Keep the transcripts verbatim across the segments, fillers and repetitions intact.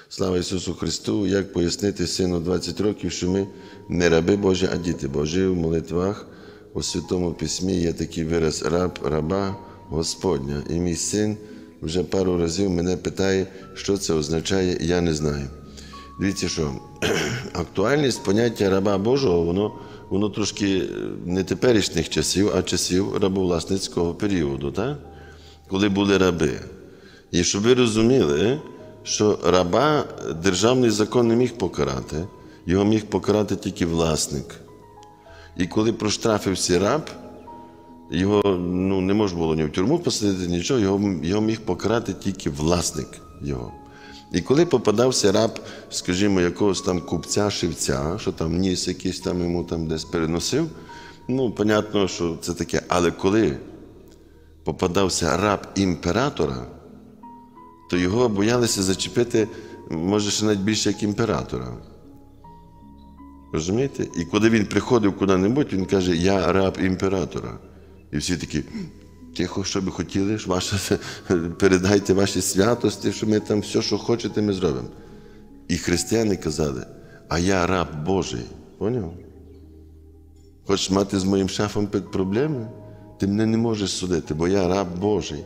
Слава Ісусу Христу! Як пояснити сину двадцять років, що ми не раби Божі, а діти Божі? В молитвах у Святому Письмі є такий вираз «раб, раба Господня». І мій син вже пару разів мене питає, що це означає, і я не знаю. Дивіться, що актуальність поняття раба Божого, воно, воно трошки не теперішніх часів, а часів рабовласницького періоду, так? Коли були раби. І щоб ви розуміли, що раба державний закон не міг покарати, його міг покарати тільки власник. І коли проштрафився раб, його ну, не можна було ні в тюрму посадити, нічого, його, його міг покарати тільки власник його. І коли попадався раб, скажімо, якогось там купця-шивця, що там ніс якийсь там йому там десь переносив, ну, понятно, що це таке. Але коли попадався раб імператора, то його боялися зачепити, може, ще навіть більше, як імператора. Розумієте? І коли він приходив куди-небудь, він каже, я раб імператора. І всі такі, тихо, що би хотіли, ваше, передайте ваші святості, що ми там все, що хочете, ми зробимо. І християни казали, а я раб Божий. Поняв? Хочеш мати з моїм шефом проблеми? Ти мене не можеш судити, бо я раб Божий.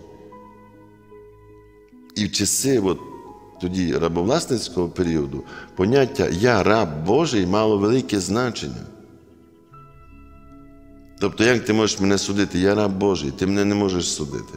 І в часи от, тоді рабовласницького періоду поняття «я раб Божий» мало велике значення. Тобто, як ти можеш мене судити? Я раб Божий, ти мене не можеш судити.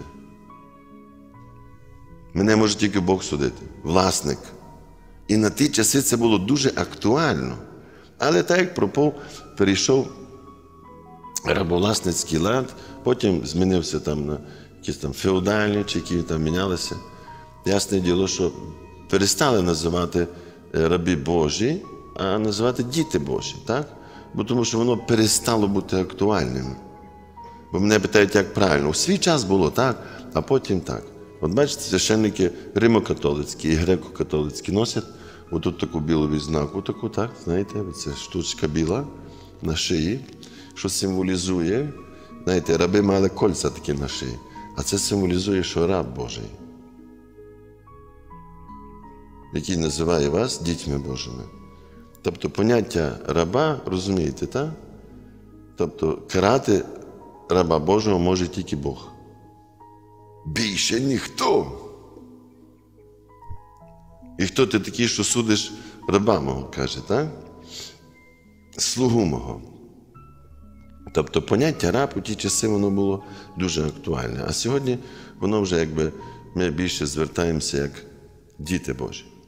Мене може тільки Бог судити, власник. І на ті часи це було дуже актуально. Але так як пропав, перейшов рабовласницький лад, потім змінився там на якісь там феодальні, чи які там мінялися. Ясне діло, що перестали називати рабі Божі, а називати діти Божі, так? Бо тому що воно перестало бути актуальним. Бо мене питають, як правильно. У свій час було так, а потім так. От бачите, священники римо-католицькі і греко-католицькі носять отут таку білу відзнаку, таку, так, знаєте, це штучка біла на шиї, що символізує, знаєте, раби мали кольця такі на шиї, а це символізує, що раб Божий, який називає вас дітьми Божими. Тобто поняття раба, розумієте, так? Тобто карати раба Божого може тільки Бог. Більше ніхто. І хто ти такий, що судиш раба мого, каже, так? Слугу мого. Тобто поняття раб у ті часи воно було дуже актуальне. А сьогодні воно вже якби ми більше звертаємося як діти Божі.